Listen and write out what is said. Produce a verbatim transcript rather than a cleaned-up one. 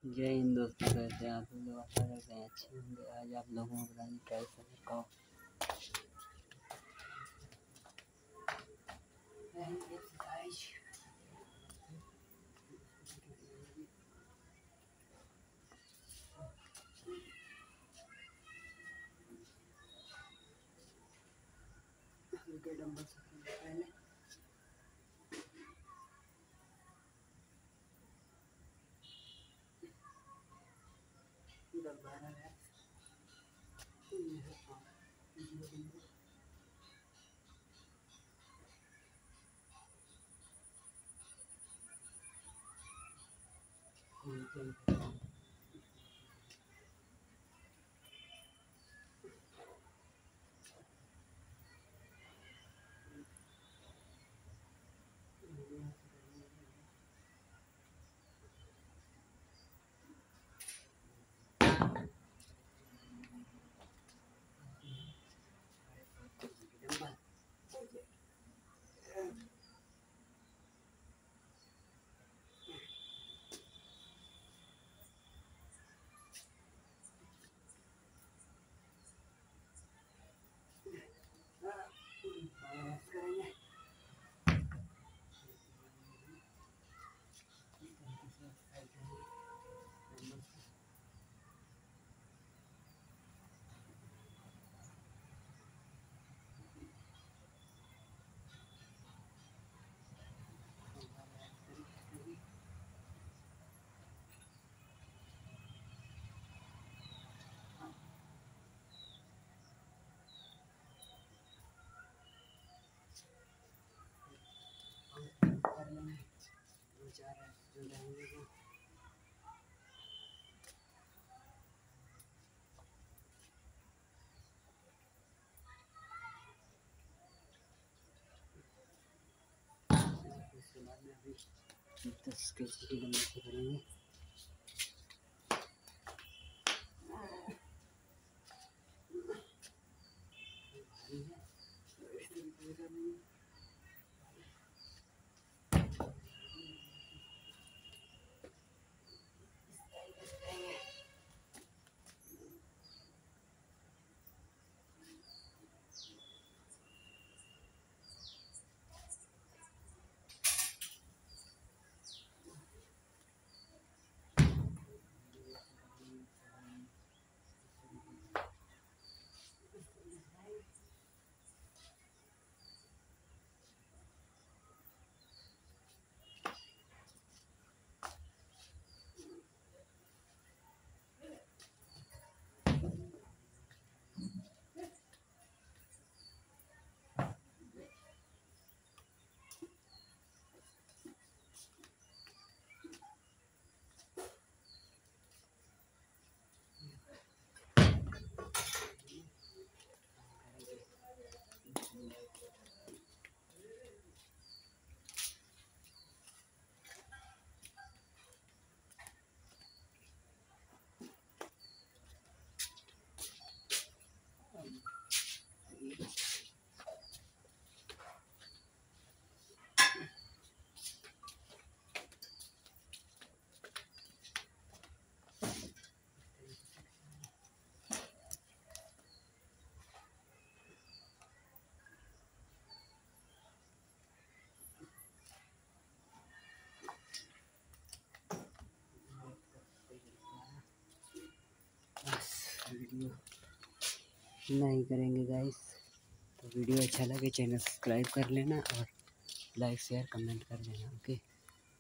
जय हिंद दोस्तों, कैसे आप लोग? आशा करते हैं अच्छे होंगे। आज आप लोगों को बताएंगे कैसे रखा पहले कर लेंगे दो चार जो रहेंगे वो इसके बाद में अभी दस के जी नंबर से करेंगे। वीडियो नहीं करेंगे गाइस, तो वीडियो अच्छा लगे चैनल सब्सक्राइब कर लेना और लाइक शेयर कमेंट कर देना। ओके।